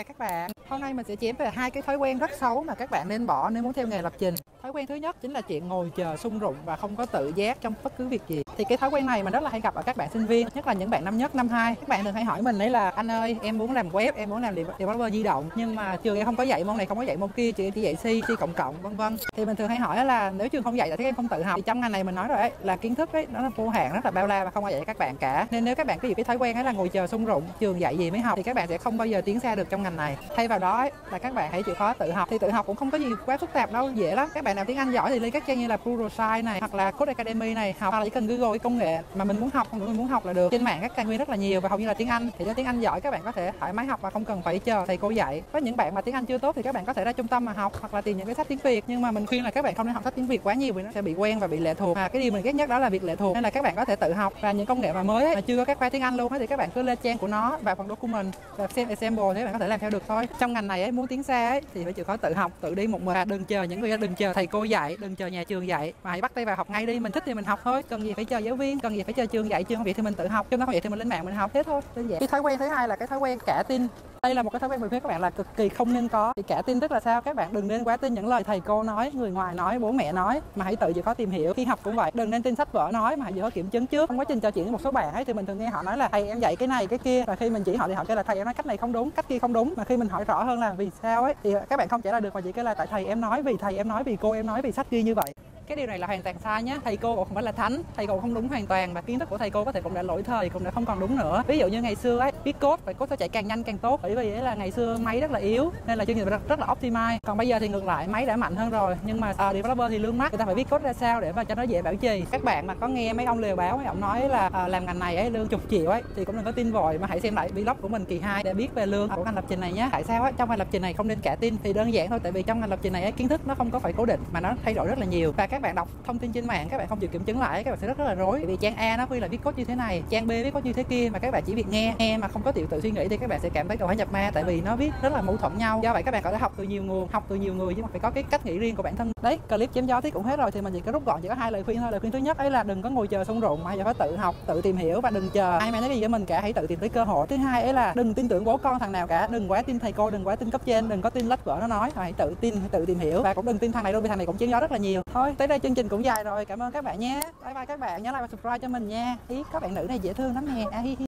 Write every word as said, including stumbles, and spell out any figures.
chào các bạn. Hôm nay mình sẽ chém về hai cái thói quen rất xấu mà các bạn nên bỏ nếu muốn theo nghề lập trình. Thói quen thứ nhất chính là chuyện ngồi chờ sung rụng và không có tự giác trong bất cứ việc gì. Thì cái thói quen này mình rất là hay gặp ở các bạn sinh viên, nhất là những bạn năm nhất, năm hai. Các bạn thường hay hỏi mình đấy là: anh ơi, em muốn làm web, em muốn làm developer di động, nhưng mà trường em không có dạy môn này, không có dạy môn kia, trường em chỉ dạy C, C cộng cộng, vân vân. Thì mình thường hay hỏi là nếu trường không dạy tại các em không tự học. Thì trong ngành này mình nói rồi ấy, là kiến thức ấy nó là vô hạn, rất là bao la và không ai dạy các bạn cả. Nên nếu các bạn có gì cái thói quen ấy là ngồi chờ sung rụng, trường dạy gì mới học, thì các bạn sẽ không bao giờ tiến xa được trong ngành này. Thay vào đó ấy, là các bạn hãy chịu khó tự học. Thì tự học cũng không có gì quá phức tạp đâu, dễ lắm. Các bạn nào tiếng Anh giỏi thì lên các trang như là Pluralsight này hoặc là Code Academy này học, hoặc là chỉ cần Google cái công nghệ mà mình muốn học, không mình muốn học là được. Trên mạng các trang nguyên rất là nhiều và hầu như là tiếng Anh. Thì cho tiếng Anh giỏi các bạn có thể thoải mái học và không cần phải chờ thầy cô dạy. Có những bạn mà tiếng Anh chưa tốt thì các bạn có thể ra trung tâm mà học hoặc là tìm những cái sách tiếng Việt, nhưng mà mình khuyên là các bạn không nên học sách tiếng Việt quá nhiều vì nó sẽ bị quen và bị lệ thuộc. À, cái điều mình ghét nhất đó là việc lệ thuộc. Nên là các bạn có thể tự học, và những công nghệ mà mới ấy, mà chưa có các khóa tiếng Anh luôn ấy, thì các bạn cứ lên trang của nó và phần document và xem example thì các bạn có thể làm theo được thôi. Trong ngành này ấy, muốn tiến xa ấy thì phải chịu khó tự học, tự đi một mình. Đừng chờ những người đừng chờ thầy cô dạy, đừng chờ nhà trường dạy, mà hãy bắt tay vào học ngay đi. Mình thích thì mình học thôi, cần gì phải chờ giáo viên, cần gì phải chờ trường dạy. Trường không vậy thì mình tự học, trường không vậy thì mình lên mạng mình học, thế thôi, đơn giản. Cái thói quen thứ hai là cái thói quen cả tin. Đây là một cái thói quen mình khuyên các bạn là cực kỳ không nên có. Thì cả tin tức là sao? Các bạn đừng nên quá tin những lời thầy cô nói, người ngoài nói, bố mẹ nói, mà hãy tự chịu khó tìm hiểu. Khi học cũng vậy, đừng nên tin sách vở nói mà hãy chịu khó kiểm chứng trước. Trong quá trình trò chuyện với một số bạn ấy thì mình thường nghe họ nói là thầy em dạy cái này cái kia, và khi mình chỉ họ thì họ kêu là thầy em nói cách này không đúng, cách kia không đúng. Mà khi mình hỏi rõ hơn là vì sao ấy thì các bạn không trả lời được, mà chỉ kêu là tại thầy em nói, vì thầy em nói, vì cô em nói, vì sách ghi như vậy. Cái điều này là hoàn toàn sai nhé. Thầy cô cũng không phải là thánh, thầy cô không đúng hoàn toàn, và kiến thức của thầy cô có thể cũng đã lỗi thời, cũng đã không còn đúng nữa. Ví dụ như ngày xưa ấy, viết code phải code phải chạy càng nhanh càng tốt, bởi vì ấy là ngày xưa máy rất là yếu nên là chương trình rất, rất là optimize. Còn bây giờ thì ngược lại, máy đã mạnh hơn rồi, nhưng mà uh, developer thì lương mắc, người ta phải viết code ra sao để mà cho nó dễ bảo trì. Các bạn mà có nghe mấy ông lều báo mấy ông nói là uh, làm ngành này ấy lương chục triệu ấy thì cũng đừng có tin vội, mà hãy xem lại vlog của mình kỳ hai để biết về lương của ngành lập trình này nhé. Tại sao ấy, trong ngành lập trình này không nên cả tin? Thì đơn giản thôi, tại vì trong ngành lập trình này ấy, kiến thức nó không có phải cố định mà nó thay đổi rất là nhiều, và các bạn đọc thông tin trên mạng các bạn không chịu kiểm chứng lại, các bạn sẽ rất rất là rối. Vì trang A nó quy là viết code như thế này, trang B viết code như thế kia, mà các bạn chỉ việc nghe nghe mà không có tự tự suy nghĩ thì các bạn sẽ cảm thấy cầu phải nhập ma, tại vì nó viết rất là mâu thuẫn nhau. Do vậy các bạn có thể học từ nhiều nguồn, học từ nhiều người, nhưng mà phải có cái cách nghĩ riêng của bản thân. Đấy, clip chém gió thì cũng hết rồi, thì mình chỉ có rút gọn chỉ có hai lời khuyên thôi. Lời khuyên thứ nhất ấy là đừng có ngồi chờ sung rụng, mà hãy phải tự học, tự tìm hiểu, và đừng chờ ai mà nói gì cho mình cả, hãy tự tìm tới cơ hội. Thứ hai ấy là đừng tin tưởng bố con thằng nào cả, đừng quá tin thầy cô, đừng quá tin cấp trên, đừng có tin lách vợ nó nói, mà hãy tự tin, hãy tự tìm hiểu, và cũng đừng tin thằng này đâu vì thằng này cũng chém gió rất là nhiều. Thôi, tới đây chương trình cũng dài rồi, cảm ơn các bạn nhé. Bye bye các bạn, nhớ like và subscribe cho mình nha. Ý, các bạn nữ này dễ thương lắm nè. À, hi hi.